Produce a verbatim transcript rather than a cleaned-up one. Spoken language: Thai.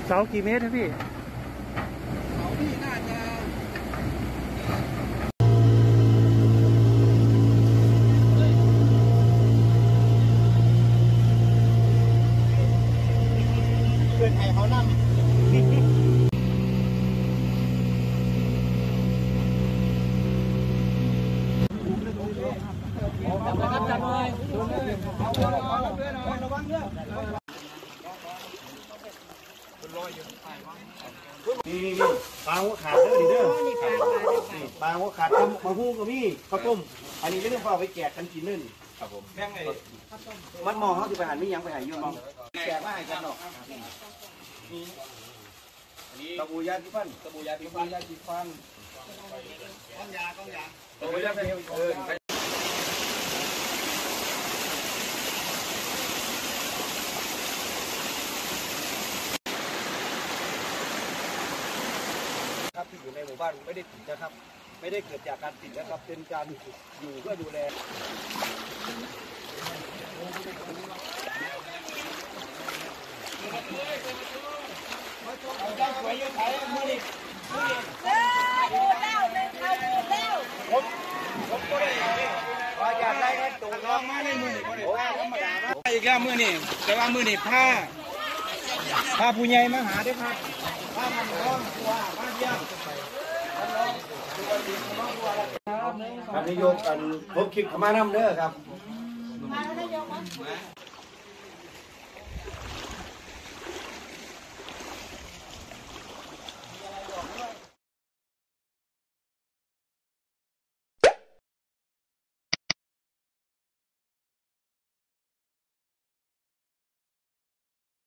เสากี่เมตรครับพี่เสาพี่น่าจะเพื่อนไทยเขานั่งจับเลยระวังเด้อนี่นี่ปลาหัวขาดเด้อดิเด้อปลาหัวขาดต้มมาหู้ก็มีข้าวต้มอันนี้เรื่องพ่อไปแจกกันกินนึ่งครับผมแม่งไงมัดมองเขาจะไปหันไม่ยังไปหายยุ่งแจกมาให้กันหรอกตะบูยาที่ฟันตะบูยาที่ฟันยาที่ฟันก้อนยาก้อนยาตะบูยาเป็นเออครับที่อยู่ในหมู่บ้านไม่ได้ติดนะครับไม่ได้เกิดจากการติดนะครับเป็นการอยู่เพื่อดูแลเอาเจ้าสวยยังไงมือนี่มือนี่ดูแล้วเลยเอาดูแล้วผมผมก็ได้ว่าอยากได้แค่ตัวน้องมาในมือนี่โอ้ธรรมดาอีกแล้วมือนี่แต่ว่ามือนี่ผ้าผ้าผู้ใหญ่มาหาได้ครับผ้ามันร้อนตัวผ้าเยี่ยมท่านนายกกันพบคลิปขมาน้ำเด้อครับมาแล้วนายกมั้ย